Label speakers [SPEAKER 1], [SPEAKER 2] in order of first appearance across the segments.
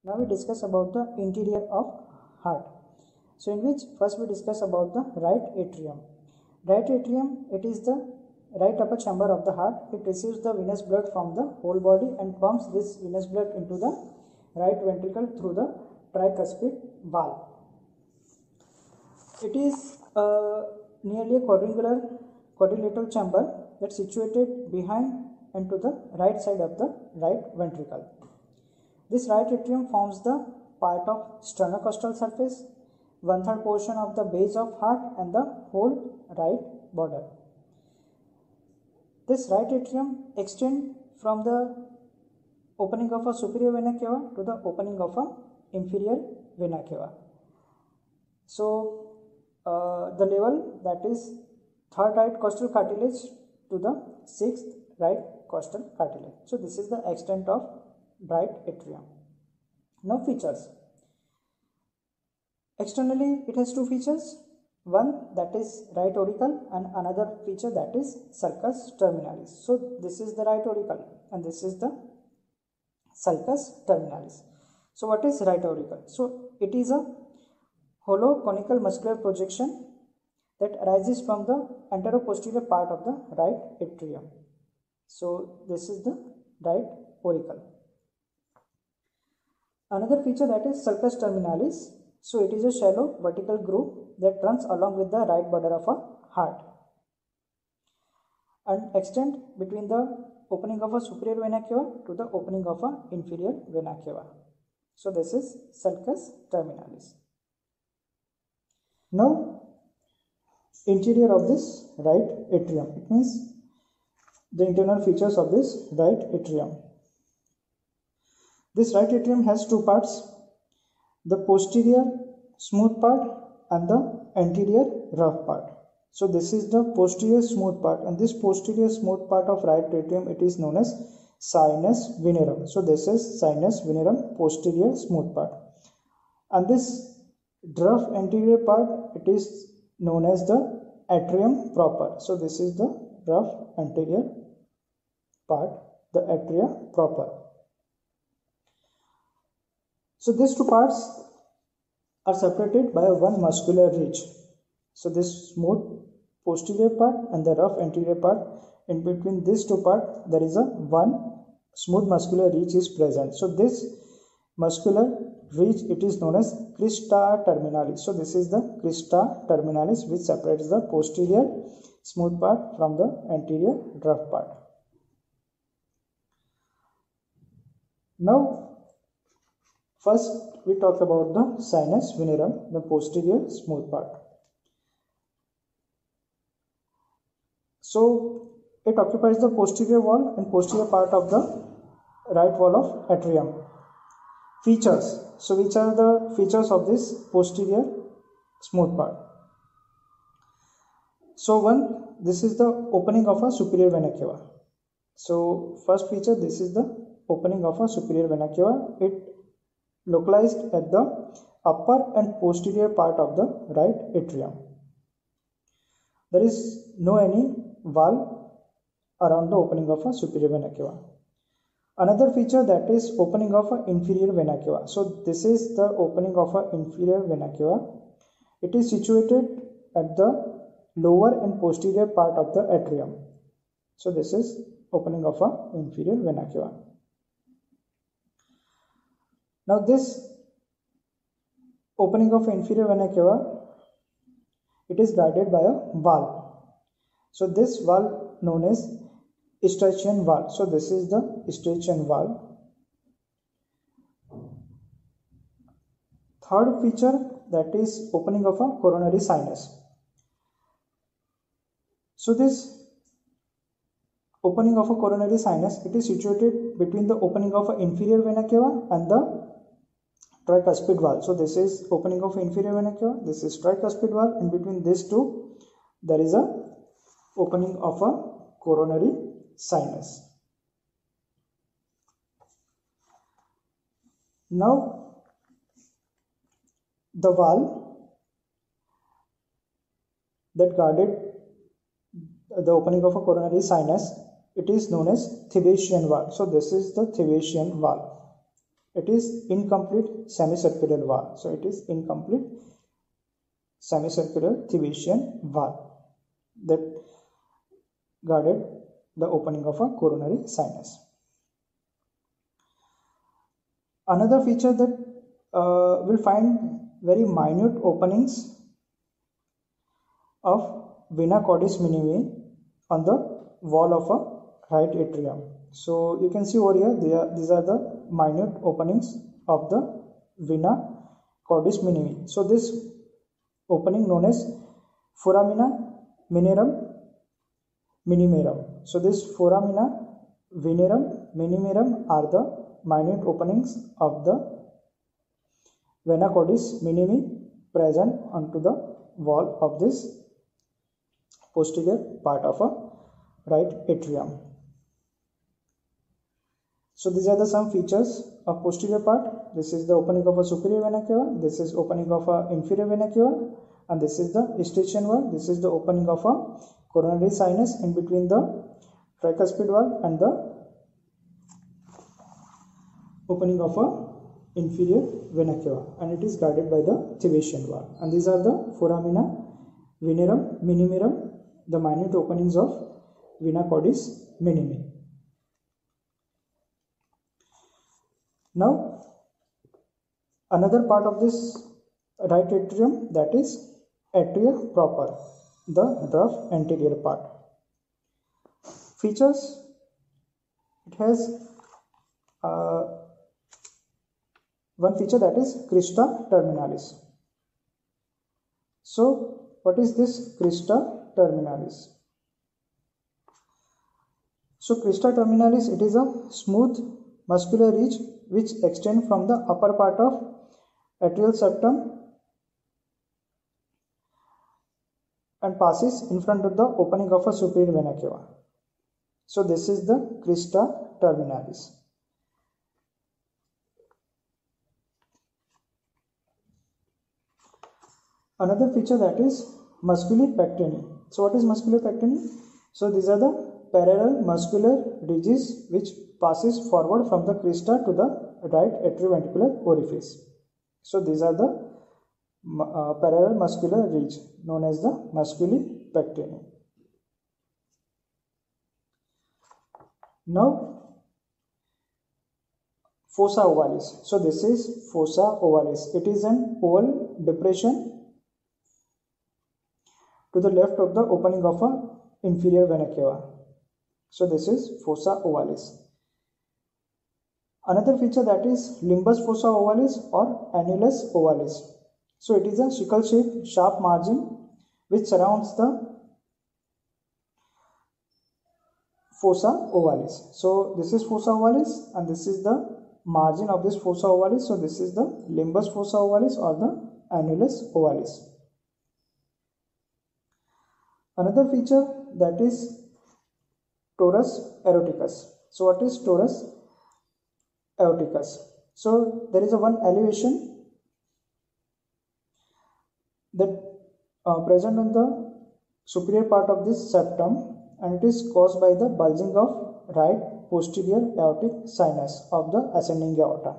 [SPEAKER 1] Now we discuss about the interior of heart. So in which first we discuss about the right atrium. Right atrium, it is the right upper chamber of the heart. It receives the venous blood from the whole body and pumps this venous blood into the right ventricle through the tricuspid valve. It is nearly a quadrilateral chamber that's situated behind and to the right side of the right ventricle. This right atrium forms the part of sternocostal surface, 1/3 portion of the base of heart and the whole right border. This right atrium extends from the opening of a superior vena cava to the opening of a inferior vena cava. So the level, that is 3rd right costal cartilage to the 6th right costal cartilage. So this is the extent of right atrium. Now features. Externally it has two features. One, that is right auricle, and another feature, that is sulcus terminalis. So this is the right auricle and this is the sulcus terminalis. So what is right auricle? So it is a hollow conical muscular projection that arises from the anteroposterior part of the right atrium. So this is the right auricle. Another feature, that is sulcus terminalis. So it is a shallow vertical groove that runs along with the right border of a heart and extend between the opening of a superior vena cava to the opening of a inferior vena cava. So this is sulcus terminalis. Now interior of this right atrium, it means the internal features of this right atrium. This right atrium has two parts, the posterior smooth part and the anterior rough part. So this is the posterior smooth part, and this posterior smooth part of right atrium, it is known as sinus venerum. So this is sinus venerum, posterior smooth part, and this rough anterior part, it is known as the atrium proper. So this is the rough anterior part, the atria proper. So these two parts are separated by one muscular ridge. So this smooth posterior part and the rough anterior part, in between these two parts there is a one smooth muscular ridge is present. So this muscular ridge, it is known as crista terminalis. So this is the crista terminalis, which separates the posterior smooth part from the anterior rough part. Now first we talk about the sinus venerum, the posterior smooth part. So it occupies the posterior wall and posterior part of the right wall of atrium. Features. So which are the features of this posterior smooth part? So one, this is the opening of a superior vena cava. So first feature, this is the opening of a superior vena cava. It localized at the upper and posterior part of the right atrium. There is no any valve around the opening of a superior vena cava. Another feature, that is opening of an inferior vena cava. So this is the opening of an inferior vena cava. It is situated at the lower and posterior part of the atrium. So this is opening of an inferior vena cava. Now this opening of inferior vena cava, it is guarded by a valve. So this valve known as Eustachian valve. So this is the Eustachian valve. Third feature, that is opening of a coronary sinus. So this opening of a coronary sinus, it is situated between the opening of an inferior vena cava and the tricuspid valve. So this is opening of inferior vena cava, this is tricuspid valve, and between these two there is a opening of a coronary sinus. Now the valve that guarded the opening of a coronary sinus, it is known as Thebesian valve. So this is the Thebesian valve. it is incomplete semicircular wall. So it is incomplete semicircular Thebesian wall that guarded the opening of a coronary sinus. Another feature that will find very minute openings of vena cordis minimi on the wall of a right atrium. So you can see over here, these are the minute openings of the vena cordis minimi. So this opening known as foramina venerum minimorum. So this foramina venerum minimorum are the minute openings of the vena cordis minimi present onto the wall of this posterior part of a right atrium. So these are the some features of posterior part. This is the opening of a superior vena cava, this is opening of a inferior vena cava, and this is the Eustachian valve. This is the opening of a coronary sinus in between the tricuspid valve and the opening of a inferior vena cava, and it is guarded by the Thebesian valve. And these are the foramina venerum minimorum, the minute openings of vena cordis minimi. Now another part of this right atrium, that is atria proper, the rough anterior part. Features: it has one feature, that is crista terminalis. So what is this crista terminalis? So crista terminalis, it is a smooth muscular ridge which extends from the upper part of atrial septum and passes in front of the opening of a superior vena cava. So this is the crista terminalis. Another feature, that is musculi pectini. So what is musculi pectini? So these are the parallel muscular ridges which passes forward from the crista to the right atrioventricular orifice. So these are the parallel muscular ridge known as the musculi pectini. Now fossa ovalis. So this is fossa ovalis. It is an oval depression to the left of the opening of a inferior vena cava. So this is fossa ovalis. Another feature, that is limbus fossa ovalis or annulus ovalis. So it is a sickle-shaped sharp margin which surrounds the fossa ovalis. So this is fossa ovalis and this is the margin of this fossa ovalis. So this is the limbus fossa ovalis or the annulus ovalis. Another feature, that is torus aorticus. So what is torus aorticus? So there is a one elevation that present on the superior part of this septum, and it is caused by the bulging of right posterior aortic sinus of the ascending aorta.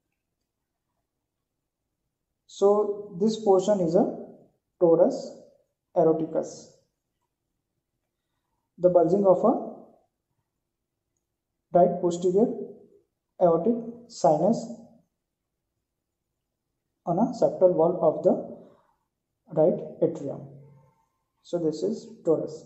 [SPEAKER 1] So this portion is a torus aorticus, the bulging of a right posterior aortic sinus on a septal wall of the right atrium. So this is torus.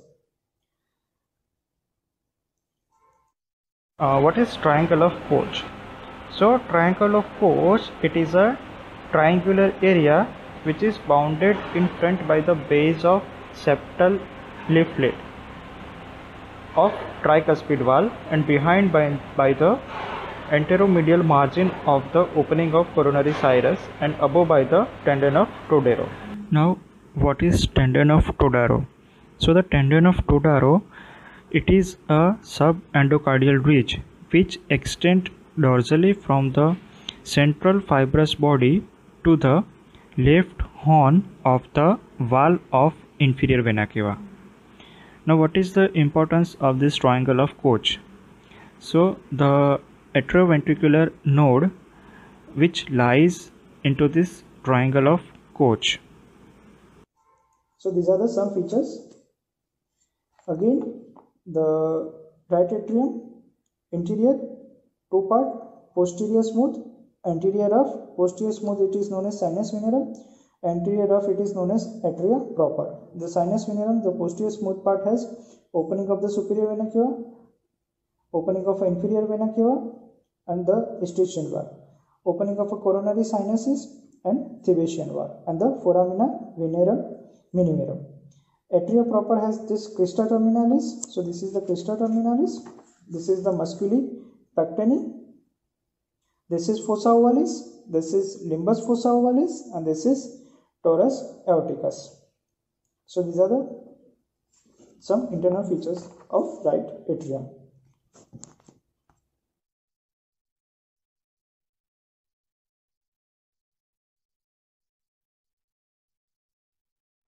[SPEAKER 2] What is triangle of Koch? So triangle of Koch, it is a triangular area which is bounded in front by the base of septal leaflet of tricuspid valve and behind by the anteromedial margin of the opening of coronary sinus and above by the tendon of Todaro. Now what is tendon of Todaro? So the tendon of Todaro, it is a subendocardial ridge which extends dorsally from the central fibrous body to the left horn of the valve of inferior vena cava. Now what is the importance of this triangle of Koch? So the atrioventricular node which lies into this triangle of Koch.
[SPEAKER 1] So these are the some features. Again, the right atrium, interior, two part, posterior smooth, anterior rough, posterior smooth it is known as sinus venerum, anterior rough it is known as atria proper. The sinus venerum, the posterior smooth part has opening of the superior vena cava, opening of inferior vena cava and the Eustachian valve, opening of a coronary sinuses and Thebesian valve, and the foramina venerum minimum. Atria proper has this crista terminalis. So this is the crista terminalis. This is the musculi pectini. This is fossa ovalis. This is limbus fossa ovalis, and this is torus aorticus. So these are the some internal features of right atrium.